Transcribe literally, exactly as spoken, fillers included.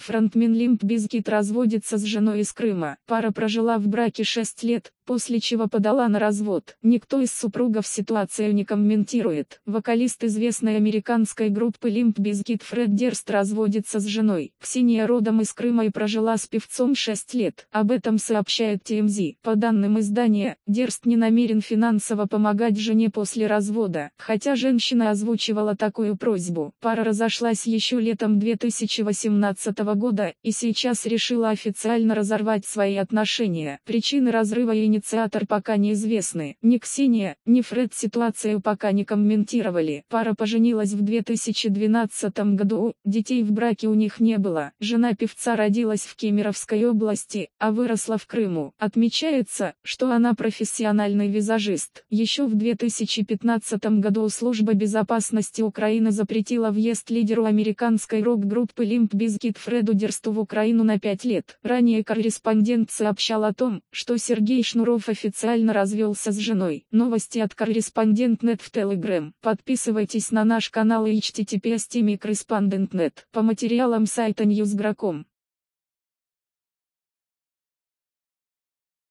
Фронтмен Limp Bizkit разводится с женой из Крыма. Пара прожила в браке шесть лет, после чего подала на развод. Никто из супругов ситуацию не комментирует. Вокалист известной американской группы Limp Bizkit Фред Дерст разводится с женой. Ксения родом из Крыма и прожила с певцом шесть лет. Об этом сообщает ти эм зи. По данным издания, Дерст не намерен финансово помогать жене после развода, хотя женщина озвучивала такую просьбу. Пара разошлась еще летом две тысячи восемнадцатого года, и сейчас решила официально разорвать свои отношения. Причины разрыва и инициатор пока неизвестны. Ни Ксения, ни Фред ситуацию пока не комментировали. Пара поженилась в две тысячи двенадцатом году, детей в браке у них не было. Жена певца родилась в Кемеровской области, а выросла в Крыму. Отмечается, что она профессиональный визажист. Еще в две тысячи пятнадцатом году Служба безопасности Украины запретила въезд лидеру американской рок-группы Limp Bizkit Фреду Дерсту в Украину на пять лет. Ранее корреспондент сообщал о том, что Сергей Шнуров официально развелся с женой. Новости от корреспондент точка нет в Telegram. Подписывайтесь на наш канал и эйч ти ти пи эс точка корреспондент точка нет по материалам сайта ньюс точка гром.